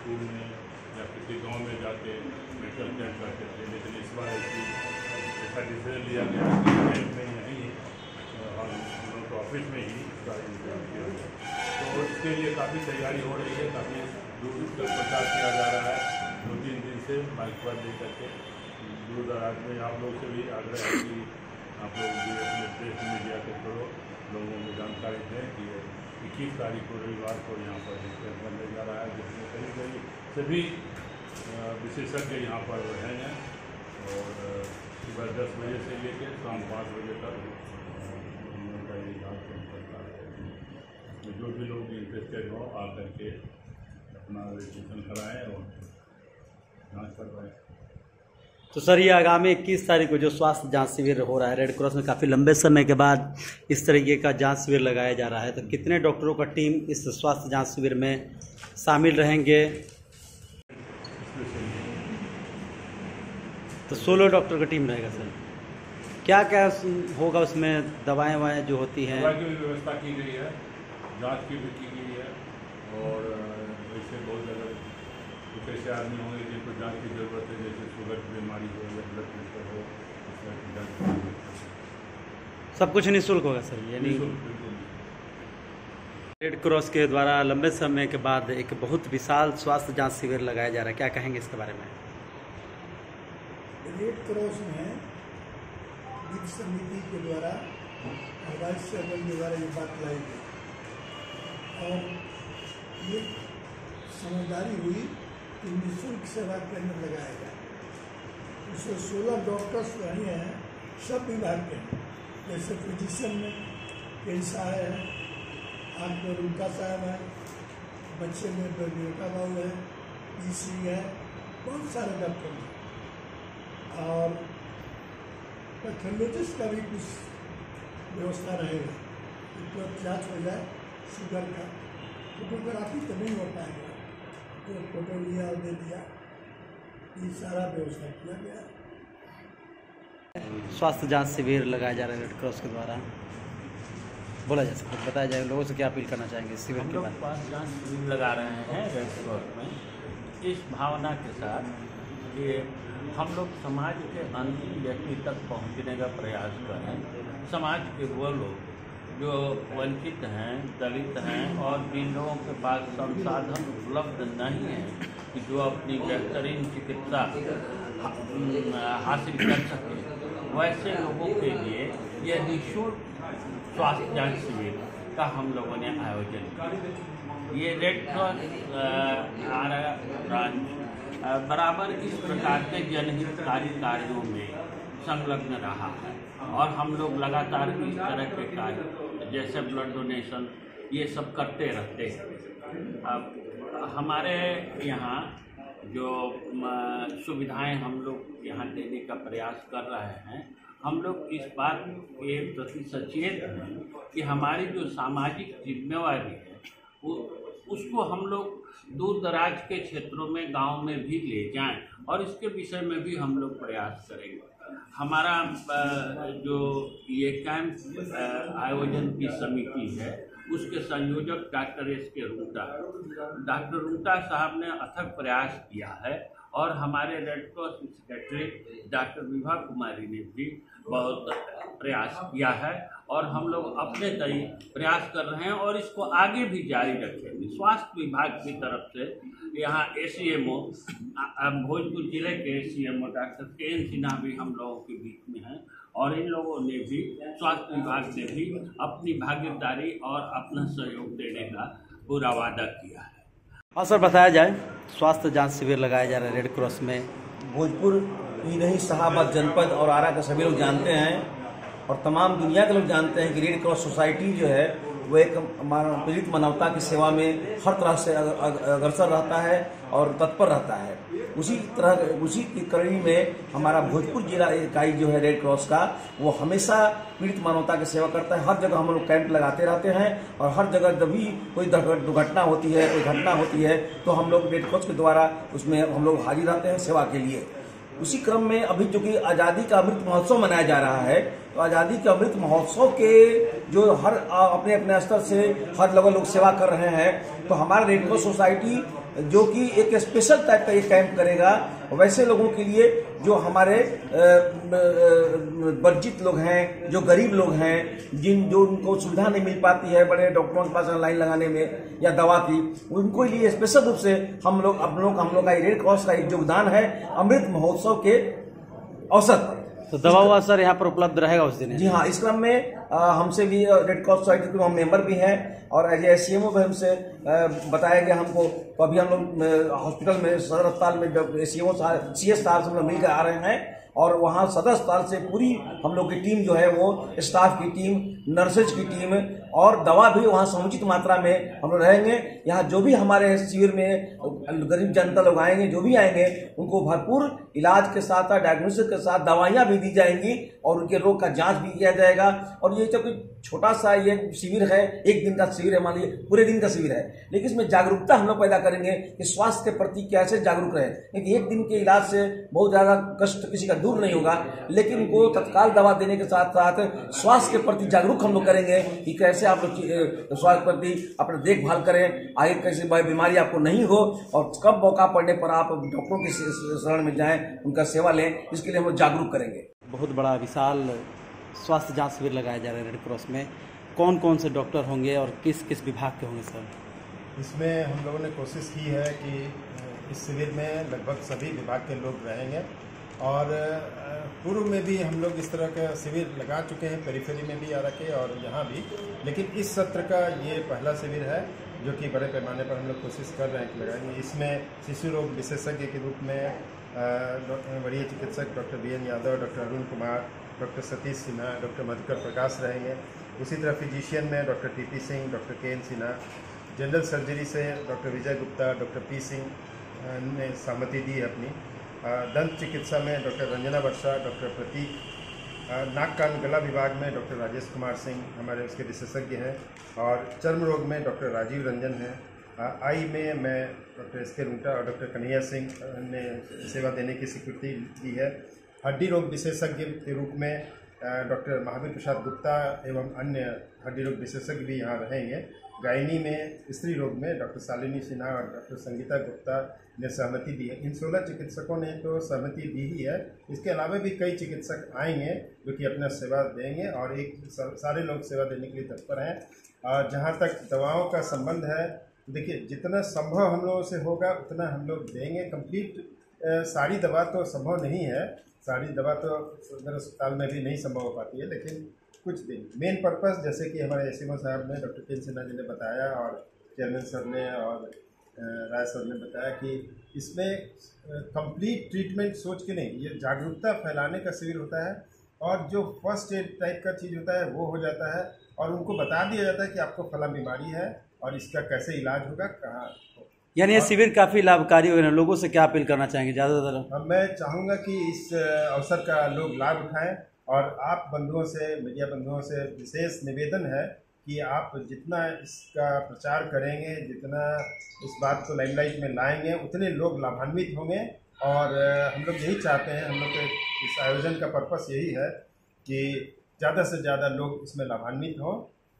School में या किसी गांव में जाके मेडिकल कैंप करते थे, लेकिन इस बार ऐसा डिसीजन लिया गया कि कैंप में नहीं, हम लोग तो ऑफिस में ही इसका इंतजाम किया गया। तो इसके लिए काफ़ी तैयारी हो रही है, काफ़ी दूर तक प्रचार किया जा रहा है 2-3 दिन से बाइक पर ले करके। दूर दराज में आप लोग से भी आग्रह है कि आप लोग भी अपने प्रेस मीडिया के थ्रू लोगों को जानकारी दें कि 21 तारीख को रविवार को यहाँ पर कैंप करने जा रहा है, जिसमें कहीं कहीं सभी विशेषज्ञ यहाँ पर रहेंगे और सुबह 10 बजे से लेकर शाम 5 बजे तक उनका ये जाँच करता है। जो भी लोग इंटरेस्टेड हो आकर के अपना रजिस्ट्रेशन कराएँ और जाँच करवाएँ। तो सर, ये आगामी 21 तारीख को जो स्वास्थ्य जांच शिविर हो रहा है रेड क्रॉस में, काफ़ी लंबे समय के बाद इस तरीके का जांच शिविर लगाया जा रहा है, तो कितने डॉक्टरों का टीम इस स्वास्थ्य जांच शिविर में शामिल रहेंगे? तो 16 डॉक्टर का टीम रहेगा सर। क्या क्या होगा उसमें? दवाएं ववाएँ जो होती हैं, दवा की भी व्यवस्था की गई है, जाँच की भी की गई है और वैसे बहुत जगह कुछ ऐसे आदमी होंगे जिनको जाँच की जरूरत है, जैसे शुगर की बीमारी हो या ब्लड प्रेशर हो, इस तरह की जाँच की जरूरत है। सब कुछ निःशुल्क होगा सर? यानी रेड क्रॉस के द्वारा लंबे समय के बाद एक बहुत विशाल स्वास्थ्य जांच शिविर लगाया जा रहा है, क्या कहेंगे इसके बारे में? रेड क्रॉस में वित्त समिति के द्वारा वाइस चेयरमैन के द्वारा ये बात लाई गई और ये समझदारी हुई कि निःशुल्क सेवा केंद्र लगाया गया। इसमें 16 डॉक्टर्स वही हैं, सब विभाग के हैं, जैसे फिजिशियन में कई साहब हैं, आँख में रुका साहब है, बच्चे में बेटा बाबू है, पीसी है, बहुत सारे डॉक्टर हैं और पैथोलॉजिस्ट का भी कुछ व्यवस्था रहेगा। तो जाँच हो जाए शुगर का, फोटोग्राफी तो नहीं हो पाएगा, तो फोटो लिया और दे दिया, ये सारा व्यवस्था किया गया। स्वास्थ्य जांच शिविर लगाया जा रहा है रेड क्रॉस के द्वारा, बोला जा सकता है, बताया जाए लोगों से क्या अपील करना चाहेंगे इस शिविर के बाद? स्वास्थ्य जांच शिविर लगा रहे हैं रेड क्रॉस में इस भावना के साथ कि हम लोग समाज के अंतिम व्यक्ति तक पहुंचने का प्रयास करें। समाज के वो लोग जो वंचित हैं, दलित हैं और जिन लोगों के पास संसाधन उपलब्ध नहीं है कि जो अपनी बेहतरीन चिकित्सा हासिल कर सके, वैसे लोगों के लिए ये निःशुल्क स्वास्थ्य जांच शिविर का हम लोगों ने आयोजन किया। ये रेड क्रॉस ब्रांच बराबर इस प्रकार के जनहितकारी कार्यों में संलग्न रहा है और हम लोग लगातार इस तरह के कार्य जैसे ब्लड डोनेशन ये सब करते रहते हैं। अब हमारे यहाँ जो सुविधाएं हम लोग यहाँ देने का प्रयास कर रहे हैं, हम लोग इस बात के प्रति सचेत हैं कि हमारी जो सामाजिक जिम्मेवारी है उसको हम लोग दूर दराज के क्षेत्रों में, गांव में भी ले जाएं और इसके विषय में भी हम लोग प्रयास करेंगे। हमारा जो ये कैंप आयोजन की समिति है उसके संयोजक डॉक्टर S.K. रूंगटा साहब ने अथक प्रयास किया है और हमारे red cross secretary doctor Vibha Kumari ने भी बहुत प्रयास किया है और हम लोग अपने तरीके प्रयास कर रहे हैं और इसको आगे भी जारी रखेंगे। स्वास्थ्य विभाग की तरफ से यहाँ ACMO भोजपुर जिले के ACMO डॉक्टर K.N. सिन्हा भी हम लोगों के बीच में हैं और इन लोगों ने भी स्वास्थ्य विभाग से भी अपनी भागीदारी और अपना सहयोग देने का पूरा वादा किया है। हाँ सर, बताया जाए स्वास्थ्य जांच शिविर लगाया जा रहा है रेड क्रॉस में। भोजपुर ही नहीं, शाहाबाद जनपद और आरा के सभी लोग जानते हैं और तमाम दुनिया के लोग जानते हैं कि रेड क्रॉस सोसाइटी जो है वो एक पीड़ित मानवता की सेवा में हर तरह से अग्रसर रहता है और तत्पर रहता है। उसी की कड़ी में हमारा भोजपुर जिला इकाई जो है रेड क्रॉस का, वो हमेशा पीड़ित मानवता की सेवा करता है। हर जगह हम लोग कैंप लगाते रहते हैं और हर जगह जब भी कोई दुर्घटना होती है, कोई घटना होती है, तो हम लोग रेड क्रॉस के द्वारा उसमें हम लोग हाजिर रहते हैं सेवा के लिए। उसी क्रम में अभी चूंकि आज़ादी का अमृत महोत्सव मनाया जा रहा है, तो आज़ादी के अमृत महोत्सव के जो हर अपने अपने स्तर से हर लोग सेवा कर रहे हैं, तो हमारा रेड क्रॉस सोसाइटी जो कि एक स्पेशल टाइप का ये कैंप करेगा वैसे लोगों के लिए जो हमारे वंचित लोग हैं, जो गरीब लोग हैं, जो उनको सुविधा नहीं मिल पाती है बड़े डॉक्टरों के पास लाइन लगाने में या दवा की, उनको लिए स्पेशल रूप से हम लोग का रेड क्रॉस का एक योगदान है अमृत महोत्सव के अवसर पर। तो दवा हुआ सर यहाँ पर उपलब्ध रहेगा उस दिन? जी हाँ, इस क्रम में हमसे भी रेड क्रॉस सोसाइटी के हम मेंबर भी हैं और एज एसीएमओ भी हमसे बताया गया हमको। तो अभी हम लोग हॉस्पिटल में सदर अस्पताल में एसीएमओ CS साहब से हम लोग मिलकर आ रहे हैं और वहाँ सदर अस्पताल से पूरी हम लोग की टीम जो है वो स्टाफ की टीम, नर्सेज की टीम और दवा भी वहाँ समुचित मात्रा में हम लोग रहेंगे। यहाँ जो भी हमारे शिविर में गरीब जनता लोग आएंगे, जो भी आएंगे, उनको भरपूर इलाज के साथ डायग्नोसिस के साथ दवाइयाँ भी दी जाएंगी और उनके रोग का जांच भी किया जाएगा। और ये तो छोटा सा ये शिविर है, एक दिन का शिविर है, मान लीजिए पूरे दिन का शिविर है, लेकिन इसमें जागरूकता हम लोग पैदा करेंगे कि स्वास्थ्य के प्रति कैसे जागरूक रहे। क्योंकि एक दिन के इलाज से बहुत ज्यादा कष्ट किसी का दूर नहीं होगा, लेकिन उनको तत्काल दवा देने के साथ साथ स्वास्थ्य के प्रति जागरूक हम लोग करेंगे कि कैसे आप लोग स्वास्थ्य के प्रति अपना देखभाल करें, आगे कैसे बीमारी आपको नहीं हो और कब मौका पड़ने पर आप डॉक्टरों की शरण में जाएं, उनका सेवा लें, इसके लिए हम लोग जागरूक करेंगे। बहुत बड़ा विशाल स्वास्थ्य जांच शिविर लगाया जा रहा है रेड क्रॉस में। कौन कौन से डॉक्टर होंगे और किस किस विभाग के होंगे सर? इसमें हम लोगों ने कोशिश की है कि इस शिविर में लगभग सभी विभाग के लोग रहेंगे और पूर्व में भी हम लोग इस तरह का शिविर लगा चुके हैं, पेरीफेरी में भी आ रखे और यहाँ भी, लेकिन इस सत्र का ये पहला शिविर है जो कि बड़े पैमाने पर हम लोग कोशिश कर रहे हैं कि लगाएंगे। इसमें शिशु रोग विशेषज्ञ के रूप में वरीय चिकित्सक doctor BN Yadav, doctor Arun Kumar, doctor Satish Sinha, doctor Madhukar Prakash रहेंगे। उसी तरह फिजिशियन में doctor TP Singh, doctor KN Sinha, general surgery से doctor Vijay Gupta, doctor P Singh ने सहमति दी है अपनी, दंत चिकित्सा में डॉक्टर रंजना वर्षा, डॉक्टर प्रतीक, नाक कान गला विभाग में डॉक्टर राजेश कुमार सिंह हमारे उसके विशेषज्ञ हैं और चर्म रोग में डॉक्टर राजीव रंजन हैं। आई में मैं डॉक्टर SK रूंटा और डॉक्टर कन्हैया सिंह ने सेवा देने की स्वीकृति दी है। हड्डी रोग विशेषज्ञ के रूप में डॉक्टर महावीर प्रसाद गुप्ता एवं अन्य हड्डी रोग विशेषज्ञ भी यहाँ रहेंगे। गायनी में स्त्री रोग में डॉक्टर शालिनी सिन्हा और डॉक्टर संगीता गुप्ता ने सहमति दी है। इन 16 चिकित्सकों ने तो सहमति दी ही है, इसके अलावा भी कई चिकित्सक आएंगे जो कि अपना सेवा देंगे और सारे लोग सेवा देने के लिए तत्पर हैं। और जहाँ तक दवाओं का संबंध है, देखिए जितना संभव हम लोगों से होगा उतना हम लोग देंगे। कंप्लीट सारी दवा तो संभव नहीं है, सारी दवा तो सदर अस्पताल में भी नहीं संभव हो पाती है, लेकिन कुछ दिन मेन पर्पस जैसे कि हमारे एसएमओ साहब ने डॉक्टर KN सिन्हा जी ने बताया और चेयरमैन सर ने और राय सर ने बताया कि इसमें कंप्लीट ट्रीटमेंट सोच के नहीं, ये जागरूकता फैलाने का शिविर होता है और जो फर्स्ट एड टाइप का चीज़ होता है वो हो जाता है और उनको बता दिया जाता है कि आपको फला बीमारी है और इसका कैसे इलाज होगा, कहाँ। यानी ये शिविर काफ़ी लाभकारी हो। लोगों से क्या अपील करना चाहेंगे ज़्यादातर? मैं चाहूँगा कि इस अवसर का लोग लाभ उठाएं और आप बंधुओं से, मीडिया बंधुओं से विशेष निवेदन है कि आप जितना इसका प्रचार करेंगे, जितना इस बात को लाइमलाइट में लाएंगे, उतने लोग लाभान्वित होंगे। और हम लोग यही चाहते हैं, हम लोग के इस आयोजन का पर्पस यही है कि ज़्यादा से ज़्यादा लोग इसमें लाभान्वित हों।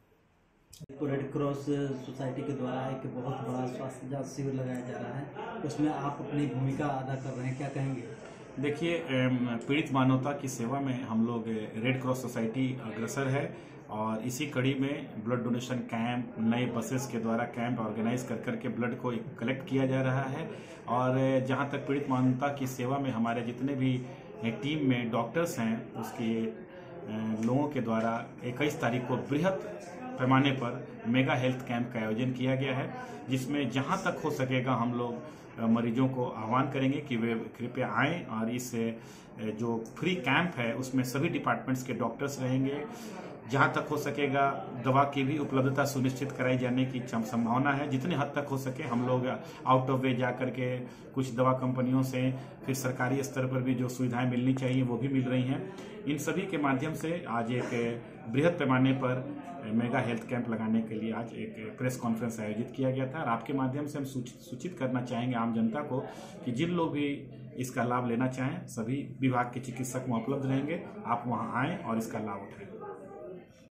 रेड क्रॉस सोसाइटी के द्वारा एक बहुत बड़ा स्वास्थ्य जांच शिविर लगाया जा रहा है, उसमें आप अपनी भूमिका अदा कर रहे हैं, क्या कहेंगे? देखिए, पीड़ित मानवता की सेवा में हम लोग रेड क्रॉस सोसाइटी अग्रसर है और इसी कड़ी में ब्लड डोनेशन कैंप, नए बसेस के द्वारा कैंप ऑर्गेनाइज कर करके ब्लड को कलेक्ट किया जा रहा है। और जहां तक पीड़ित मानवता की सेवा में हमारे जितने भी टीम में डॉक्टर्स हैं, उसके लोगों के द्वारा 21 तारीख को बृहत पैमाने पर मेगा हेल्थ कैंप का आयोजन किया गया है, जिसमें जहां तक हो सकेगा हम लोग मरीजों को आह्वान करेंगे कि वे कृपया आएं और इस जो फ्री कैंप है उसमें सभी डिपार्टमेंट्स के डॉक्टर्स रहेंगे। जहां तक हो सकेगा दवा की भी उपलब्धता सुनिश्चित कराई जाने की संभावना है। जितने हद तक हो सके हम लोग आउट ऑफ वे जा करके कुछ दवा कंपनियों से, फिर सरकारी स्तर पर भी जो सुविधाएं मिलनी चाहिए वो भी मिल रही हैं। इन सभी के माध्यम से आज एक बृहद पैमाने पर मेगा हेल्थ कैंप लगाने के लिए आज एक प्रेस कॉन्फ्रेंस आयोजित किया गया था और आपके माध्यम से हम सूचित करना चाहेंगे आम जनता को कि जिन लोग भी इसका लाभ लेना चाहें, सभी विभाग के चिकित्सक वहाँ उपलब्ध रहेंगे, आप वहाँ आएँ और इसका लाभ उठाएं।